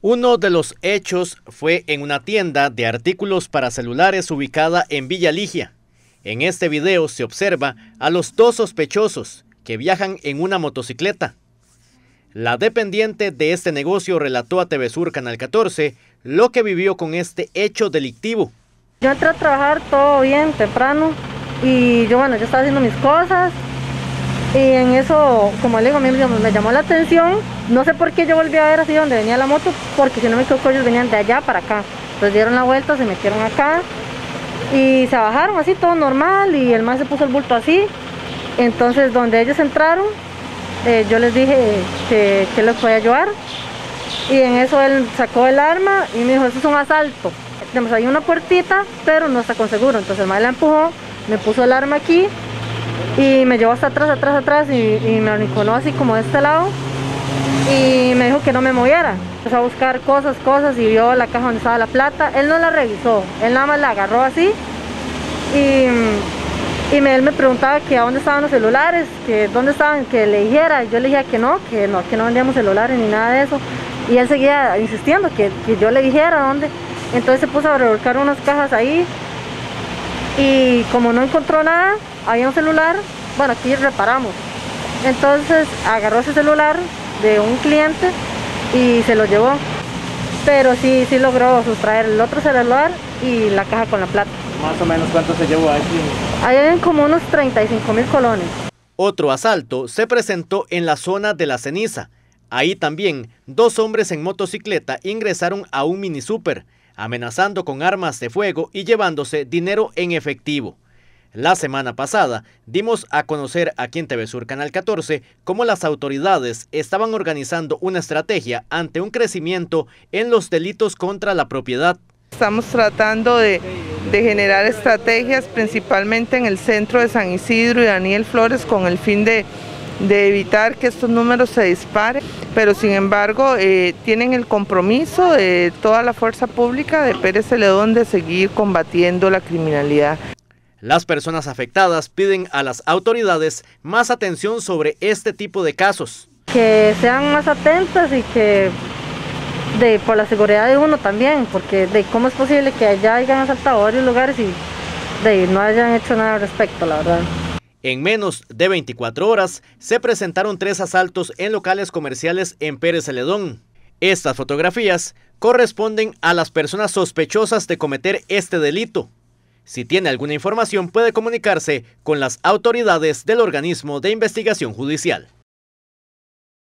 Uno de los hechos fue en una tienda de artículos para celulares ubicada en Villa Ligia. En este video se observa a los dos sospechosos que viajan en una motocicleta. La dependiente de este negocio relató a TV Sur Canal 14 lo que vivió con este hecho delictivo. Yo entré a trabajar todo bien, temprano, y yo estaba haciendo mis cosas, y en eso, como le digo, a mí me llamó la atención, no sé por qué yo volví a ver así donde venía la moto, porque si no me equivoco ellos venían de allá para acá, entonces dieron la vuelta, se metieron acá, y se bajaron así, todo normal, y el man se puso el bulto así, entonces donde ellos entraron, yo les dije que les podía ayudar, y en eso él sacó el arma y me dijo, eso es un asalto. Tenemos ahí una puertita, pero no está con seguro, entonces el man la empujó, me puso el arma aquí y me llevó hasta atrás y me arrinconó así como de este lado y me dijo que no me moviera. Empezó a buscar cosas y vio la caja donde estaba la plata. Él no la revisó, él nada más la agarró así y él me preguntaba que a dónde estaban los celulares, que dónde estaban, que le dijera. Yo le dije que no vendíamos celulares ni nada de eso, y él seguía insistiendo que yo le dijera dónde. Entonces se puso a revolcar unas cajas ahí y como no encontró nada, había un celular, aquí reparamos. Entonces agarró ese celular de un cliente y se lo llevó. Pero sí logró sustraer el otro celular y la caja con la plata. ¿Más o menos cuánto se llevó aquí? Ahí hay como unos 35.000 colones. Otro asalto se presentó en la zona de La Ceniza. Ahí también, dos hombres en motocicleta ingresaron a un mini súper, amenazando con armas de fuego y llevándose dinero en efectivo. La semana pasada dimos a conocer aquí en TV Sur Canal 14 cómo las autoridades estaban organizando una estrategia ante un crecimiento en los delitos contra la propiedad. Estamos tratando de generar estrategias principalmente en el centro de San Isidro y Daniel Flores con el fin de evitar que estos números se disparen, pero sin embargo tienen el compromiso de toda la fuerza pública de Pérez Celedón de seguir combatiendo la criminalidad. Las personas afectadas piden a las autoridades más atención sobre este tipo de casos. Que sean más atentas y que por la seguridad de uno también, porque cómo es posible que allá hayan asaltado varios lugares y no hayan hecho nada al respecto, la verdad. En menos de 24 horas se presentaron 3 asaltos en locales comerciales en Pérez Celedón. Estas fotografías corresponden a las personas sospechosas de cometer este delito. Si tiene alguna información puede comunicarse con las autoridades del organismo de investigación judicial.